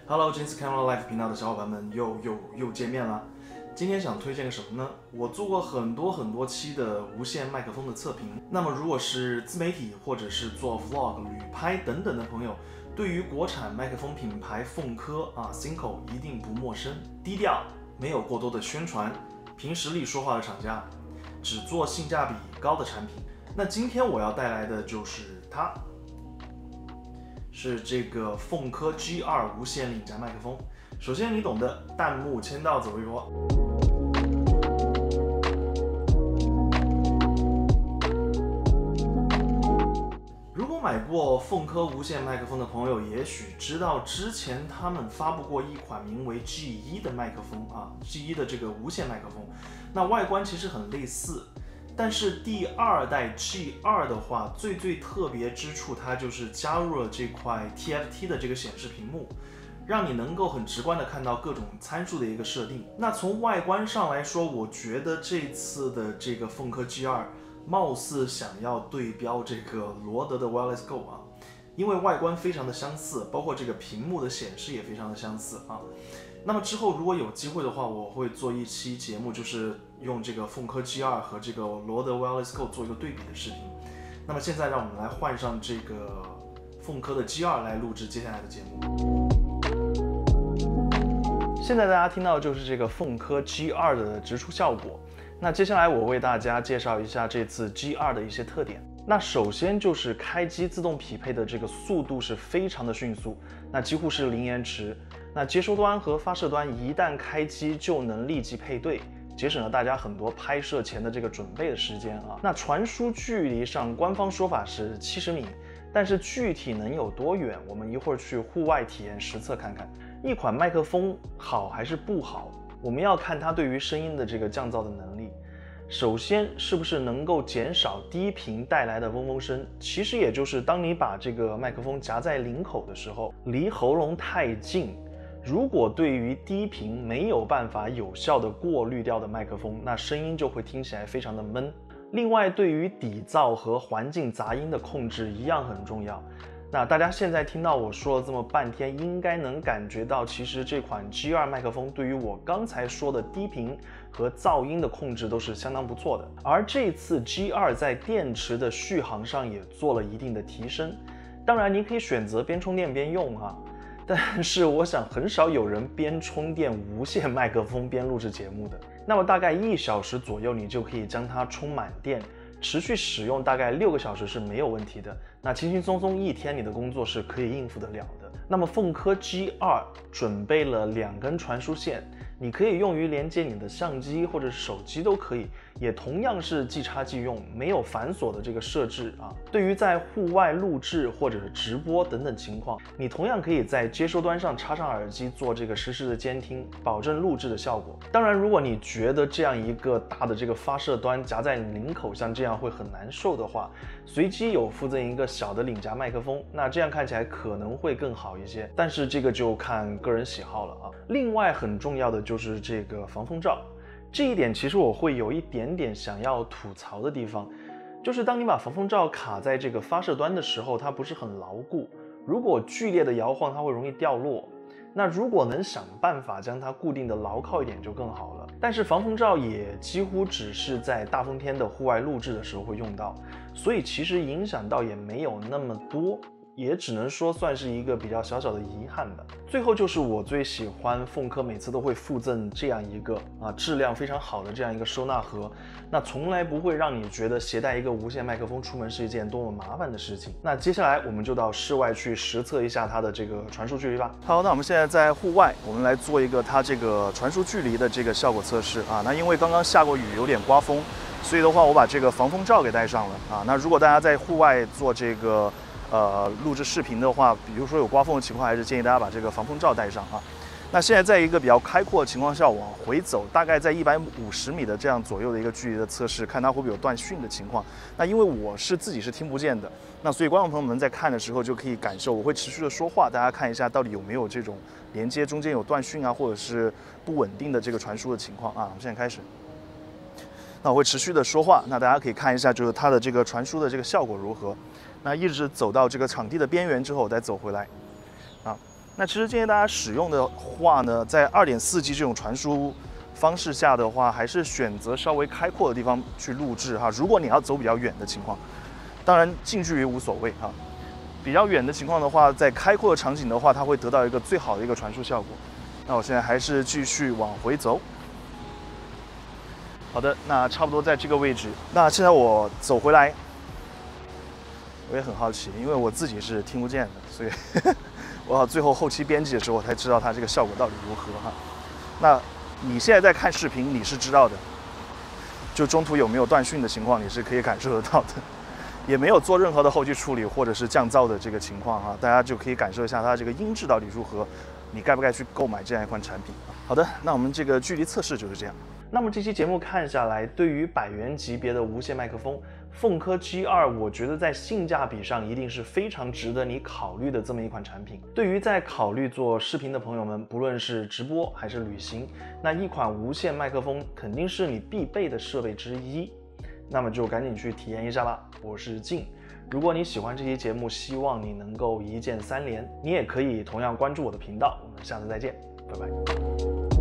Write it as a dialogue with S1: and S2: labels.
S1: Hello， 金丝 Camera Life 频道的小伙伴们又见面了。今天想推荐个什么呢？我做过很多期的无线麦克风的测评。那么如果是自媒体或者是做 vlog、旅拍等等的朋友，对于国产麦克风品牌凤科Synco 一定不陌生。低调，没有过多的宣传，凭实力说话的厂家，只做性价比高的产品。那今天我要带来的就是它。是这个凤科 G2 无线领夹麦克风。首先你懂的，弹幕签到走一波。如果买过凤科无线麦克风的朋友，也许知道之前他们发布过一款名为 G1 的麦克风G1 的这个无线麦克风，那外观其实很类似。但是第二代 G2 的话，最特别之处，它就是加入了这块 TFT 的这个显示屏幕，让你能够很直观的看到各种参数的一个设定。那从外观上来说，我觉得这次的这个凤科 G2 貌似想要对标这个罗德的 Wireless Go 因为外观非常的相似，包括这个屏幕的显示也非常的相似那么之后如果有机会的话，我会做一期节目，就是用这个凤科 G2 和这个罗德 Wireless Go 做一个对比的视频。那么现在让我们来换上这个凤科的 G2 来录制接下来的节目。现在大家听到的就是这个凤科 G2 的直出效果。那接下来我为大家介绍一下这次 G2 的一些特点。那首先就是开机自动匹配的这个速度是非常的迅速，那几乎是零延迟。那接收端和发射端一旦开机就能立即配对，节省了大家很多拍摄前的这个准备的时间那传输距离上，官方说法是70米，但是具体能有多远，我们一会儿去户外体验实测看看。一款麦克风好还是不好，我们要看它对于声音的这个降噪的能力。首先是不是能够减少低频带来的嗡嗡声，其实也就是当你把这个麦克风夹在领口的时候，离喉咙太近，如果对于低频没有办法有效的过滤掉的麦克风，那声音就会听起来非常的闷。另外对于底噪和环境杂音的控制一样很重要。那大家现在听到我说了这么半天，应该能感觉到其实这款 G2 麦克风对于我刚才说的低频和噪音的控制都是相当不错的。而这次 G2 在电池的续航上也做了一定的提升，当然你可以选择边充电边用但是我想很少有人边充电无线麦克风边录制节目的。那么大概1小时左右你就可以将它充满电，持续使用大概6个小时是没有问题的。那轻轻松松1天你的工作是可以应付得了的。那么凤科 G2 准备了2根传输线，你可以用于连接你的相机或者是手机都可以，也同样是即插即用，没有繁琐的这个设置对于在户外录制或者是直播等等情况，你同样可以在接收端上插上耳机做这个实时的监听，保证录制的效果。当然如果你觉得这样一个大的这个发射端夹在领口像这样会很难受的话，随机有附赠一个小的领夹麦克风，那这样看起来可能会更好一些，但是这个就看个人喜好了另外很重要的就是这个防风罩，这一点其实我会有一点点想要吐槽的地方，就是当你把防风罩卡在这个发射端的时候，它不是很牢固，如果剧烈的摇晃它会容易掉落。那如果能想办法将它固定的牢靠一点就更好了。但是防风罩也几乎只是在大风天的户外录制的时候会用到，所以其实影响到也没有那么多，也只能说算是一个比较小小的遗憾吧。最后就是我最喜欢凤科每次都会附赠这样一个质量非常好的这样一个收纳盒，那从来不会让你觉得携带一个无线麦克风出门是一件多么麻烦的事情。那接下来我们就到室外去实测一下它的这个传输距离吧。好，那我们现在在户外，我们来做一个它这个传输距离的这个效果测试那因为刚刚下过雨，有点刮风，所以的话我把这个防风罩给戴上了那如果大家在户外做这个录制视频的话，比如说有刮风的情况，还是建议大家把这个防风罩戴上那现在在一个比较开阔的情况下往回走，大概在150米的这样左右的一个距离的测试，看它会不会有断讯的情况。那因为我自己是听不见的，那所以观众朋友们在看的时候就可以感受，我会持续的说话，大家看一下到底有没有这种连接中间有断讯或者是不稳定的这个传输的情况我们现在开始。那我会持续的说话，那大家可以看一下就是它的这个传输的这个效果如何。那一直走到这个场地的边缘之后，我再走回来那其实建议大家使用的话呢，在2.4G 这种传输方式下的话，还是选择稍微开阔的地方去录制哈。如果你要走比较远的情况，当然近距离无所谓哈。比较远的情况的话，在开阔的场景的话，它会得到一个最好的一个传输效果。那我现在还是继续往回走。好的，那差不多在这个位置。那现在我走回来，我也很好奇，因为我自己是听不见的，所以我最后后期编辑的时候，我才知道它这个效果到底如何哈。那你现在在看视频，你是知道的，就中途有没有断讯的情况，你是可以感受得到的，也没有做任何的后期处理或者是降噪的这个情况哈，大家就可以感受一下它这个音质到底如何，你该不该去购买这样一款产品。好的，那我们这个距离测试就是这样。那么这期节目看下来，对于100元级别的无线麦克风，凤科 G2，我觉得在性价比上一定是非常值得你考虑的这么一款产品。对于在考虑做视频的朋友们，不论是直播还是旅行，那一款无线麦克风肯定是你必备的设备之一。那么就赶紧去体验一下吧。我是静，如果你喜欢这期节目，希望你能够一键3连，你也可以同样关注我的频道。我们下次再见，拜拜。